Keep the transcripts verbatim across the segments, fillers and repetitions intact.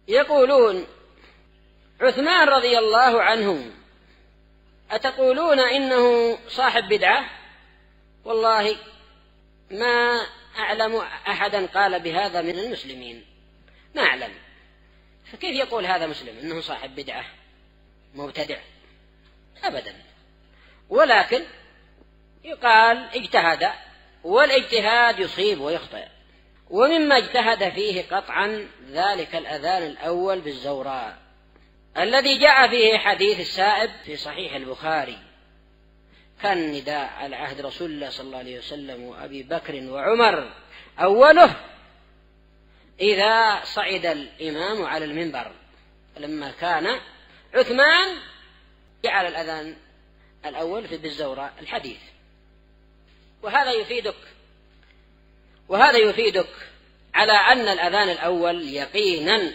يقولون عثمان رضي الله عنه أتقولون إنه صاحب بدعة؟ والله ما أعلم أحدا قال بهذا من المسلمين، ما أعلم. فكيف يقول هذا مسلم إنه صاحب بدعة مبتدع؟ أبدا. ولكن يقال اجتهد، والاجتهاد يصيب ويخطئ، ومما اجتهد فيه قطعا ذلك الأذان الأول بالزوراء الذي جاء فيه حديث السائب في صحيح البخاري: كان النداء على عهد رسول الله صلى الله عليه وسلم وأبي بكر وعمر أوله إذا صعد الإمام على المنبر. لما كان عثمان جعل الأذان الأول في بالزوراء الحديث. وهذا يفيدك وهذا يفيدك على أن الأذان الأول يقينا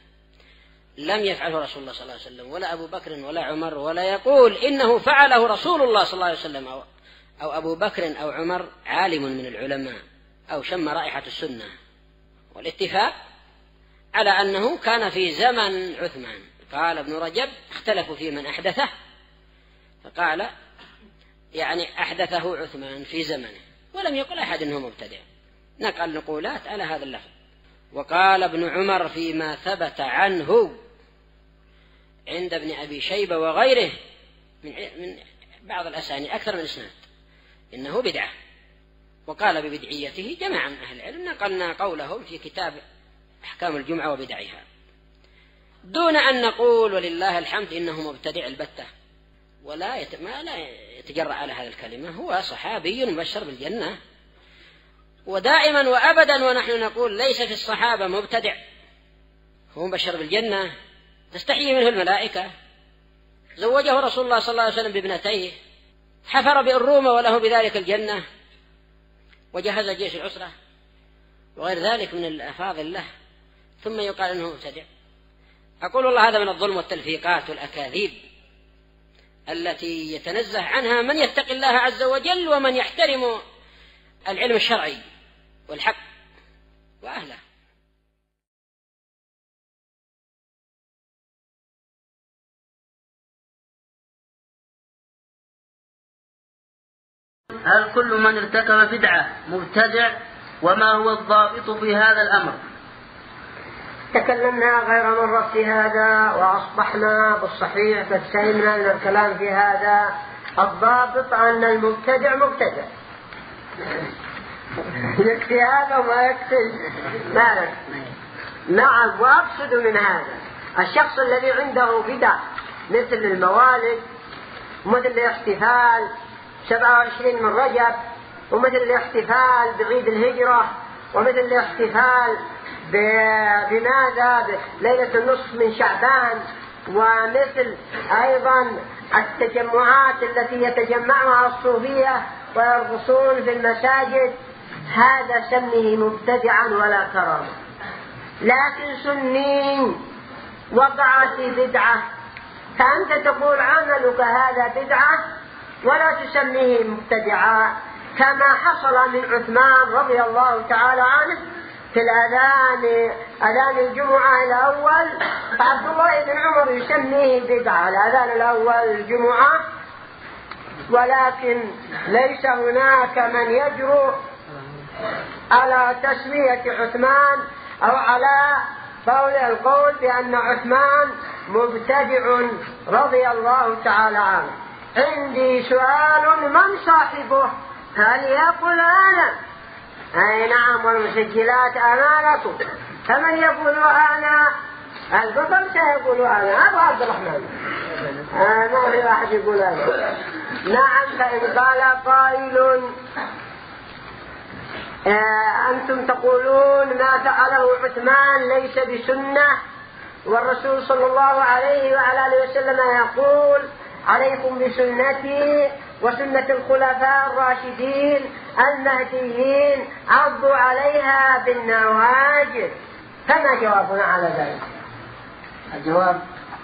لم يفعله رسول الله صلى الله عليه وسلم ولا أبو بكر ولا عمر، ولا يقول إنه فعله رسول الله صلى الله عليه وسلم أو, أو أبو بكر أو عمر عالم من العلماء أو شم رائحة السنة. والاتفاق على أنه كان في زمن عثمان. قال ابن رجب: اختلفوا في من أحدثه، فقال يعني أحدثه عثمان في زمنه، ولم يقل أحد أنه مبتدع، نقل نقولات على هذا اللفظ. وقال ابن عمر فيما ثبت عنه عند ابن أبي شيبة وغيره من بعض الأساني أكثر من إسناد إنه بدعة، وقال ببدعيته جماعة من أهل العلم، نقلنا قولهم في كتاب أحكام الجمعة وبدعها، دون أن نقول ولله الحمد إنه مبتدع البتة، ولا يت... ما لا يتجرأ على هذه الكلمة. هو صحابي مبشر بالجنة، ودائما وأبدا ونحن نقول ليس في الصحابة مبتدع، هو مبشر بالجنة تستحيي منه الملائكة، زوجه رسول الله صلى الله عليه وسلم بابنتيه، حفر بالروم وله بذلك الجنة، وجهز جيش العسرة وغير ذلك من الأفاضل له، ثم يقال أنه مبتدع. أقول والله هذا من الظلم والتلفيقات والأكاذيب التي يتنزه عنها من يتقي الله عز وجل ومن يحترم العلم الشرعي والحق وأهله. هل كل من ارتكب بدعة مبتدع؟ وما هو الضابط في هذا الأمر؟ تكلمنا غير مرة في هذا وأصبحنا بالصحيح فاستهمنا من الكلام في هذا. الضابط أن المبتدع مبتدع، يكفي هذا وما يكفي مالك. نعم. وأقصد من هذا الشخص الذي عنده بدع مثل الموالد، ومثل الاحتفال سبعة وعشرين من رجب، ومثل الاحتفال بعيد الهجرة، ومثل الاحتفال بماذا بليلة النصف من شعبان، ومثل أيضا التجمعات التي يتجمعها الصوفية ويرقصون في المساجد، هذا سمه مبتدعا ولا كرامة. لكن سني وقع في بدعة، فأنت تقول عملك هذا بدعة ولا تسميه مبتدعا، كما حصل من عثمان رضي الله تعالى عنه في الأذان أذان الجمعة الأول، فعبد الله بن عمر يسميه بدعة الأذان الأول الجمعة، ولكن ليس هناك من يجرؤ على تسمية عثمان أو على قول القول بأن عثمان مبتدع رضي الله تعالى عنه. عندي سؤال: من صاحبه؟ هل يقول أنا؟ أي نعم، والمسجلات أمانته، فمن يقول أنا؟ البطل سيقول أنا، أبو عبد الرحمن، آه ما في واحد يقول أنا. نعم. فإن قال قائل آه أنتم تقولون ما فعله عثمان ليس بسنة، والرسول صلى الله عليه وعلى آله وسلم يقول: عليكم بسنتي وسنة الخلفاء الراشدين المهديين عضوا عليها بالنواجذ، فما جوابنا على ذلك؟ الجواب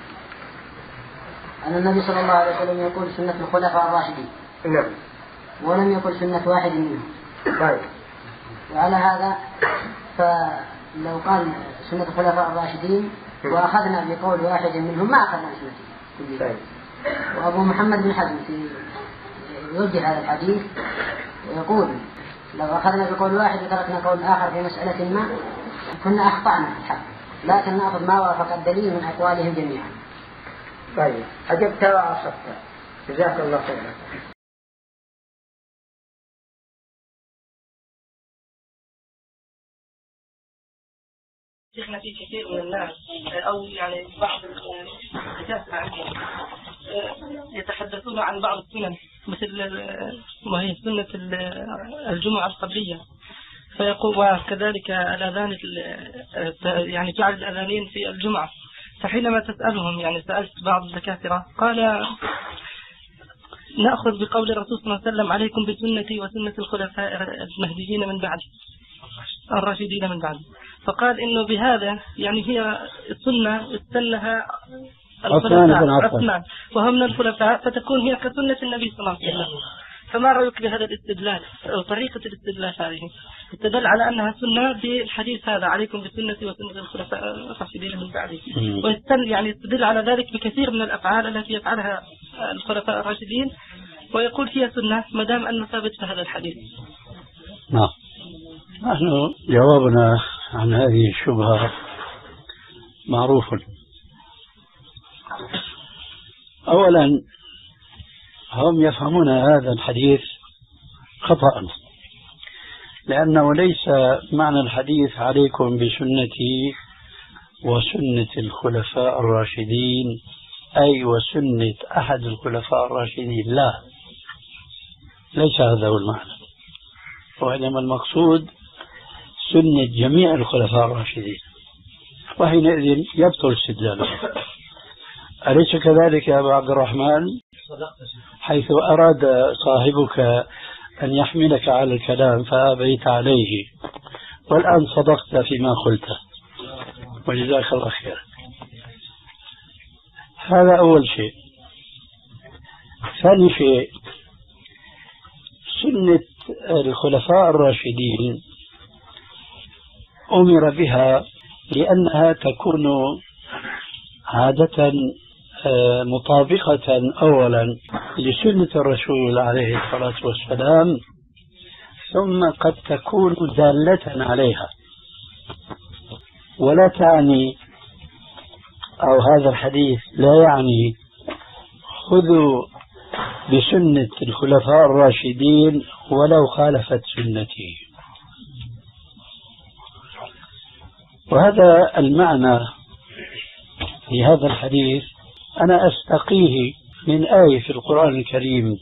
أن النبي صلى الله عليه وسلم يقول سنة الخلفاء الراشدين، نعم، ولم يقل سنة واحد منهم. طيب. وعلى هذا فلو قال سنة الخلفاء الراشدين وأخذنا بقول واحد منهم ما أخذنا بسنته. وأبو محمد بن حزم في يوجه هذا الحديث ويقول لو أخذنا بقول واحد وتركنا قول آخر في مسألة ما كنا أخطأنا في الحق، لكن نأخذ ما وافق الدليل من أقوالهم جميعا. طيب أجبت وأصبت، جزاك الله خيرا. شيخنا في كثير من الناس أو يعني بعض الكتاب عندهم يتحدثون عن بعض السنن مثل وهي سنة الجمعة القبلية، فيقول وكذلك الأذان يعني جعل الأذانين في الجمعة. فحينما تسألهم يعني سألت بعض الدكاترة قال نأخذ بقول الرسول صلى الله عليه وسلم عليكم بسنتي وسنة الخلفاء المهديين من بعد الراشدين من بعد، فقال إنه بهذا يعني هي السنة استنها الخلفاء عثمان وهم من الخلفاء، فتكون هي كسنة النبي صلى الله عليه وسلم. فما رأيك بهذا الاستدلال أو طريقة الاستدلال هذه؟ استدل على أنها سنة بالحديث هذا عليكم بسنتي وسنة الخلفاء الراشدين من بعدي، ويستدل يعني يستدل على ذلك بكثير من الأفعال التي يفعلها الخلفاء الراشدين ويقول فيها سنة ما دام أنه ثابت في هذا الحديث. نعم، نحن جوابنا عن هذه الشبهة معروف. أولا هم يفهمون هذا الحديث خطأ، لأنه ليس معنى الحديث عليكم بسنتي وسنة الخلفاء الراشدين أي وسنة أحد الخلفاء الراشدين، لا، ليس هذا هو المعنى، وإنما المقصود سنة جميع الخلفاء الراشدين، وحينئذ يبطل استدلاله. أليس كذلك يا أبا عبد الرحمن؟ حيث أراد صاحبك أن يحملك على الكلام فأبيت عليه، والآن صدقت فيما قلته وجزاك الله خير. هذا أول شيء. ثاني شيء، سنة الخلفاء الراشدين أمر بها لأنها تكون عادة مطابقة أولا لسنة الرسول عليه الصلاة والسلام، ثم قد تكون دالة عليها، ولا تعني أو هذا الحديث لا يعني خذوا بسنة الخلفاء الراشدين ولو خالفت سنتي. وهذا المعنى لهذا الحديث أنا أستقيه من آية في القرآن الكريم،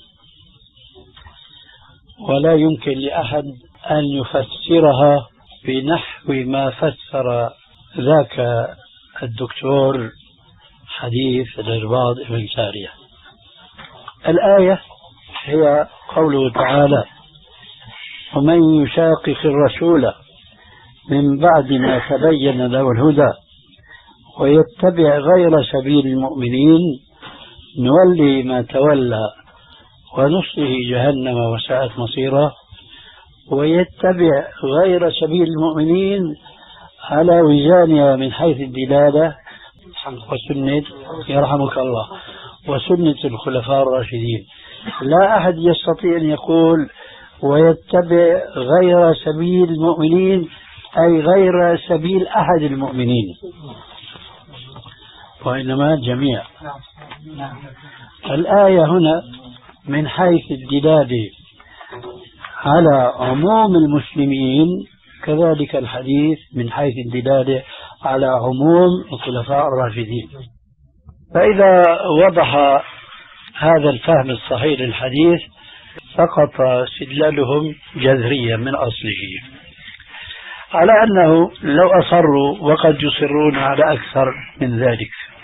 ولا يمكن لأحد أن يفسرها بنحو ما فسر ذاك الدكتور حديث الإرباض بن سارية. الآية هي قوله تعالى: ومن يشاقق الرسول من بعد ما تبين له الهدى ويتبع غير سبيل المؤمنين نولي ما تولى ونصله جهنم وساءت مصيرا. ويتبع غير سبيل المؤمنين على وزانها من حيث الدلالة وسنة يرحمك الله وسنة الخلفاء الراشدين. لا أحد يستطيع أن يقول ويتبع غير سبيل المؤمنين أي غير سبيل أحد المؤمنين، وإنما جميع. الآية هنا من حيث الدلالة على عموم المسلمين، كذلك الحديث من حيث الدلالة على عموم الخلفاء الراشدين. فإذا وضح هذا الفهم الصحيح للحديث سقط استدلالهم جذريا من أصله، على أنه لو أصروا وقد يصرون على أكثر من ذلك.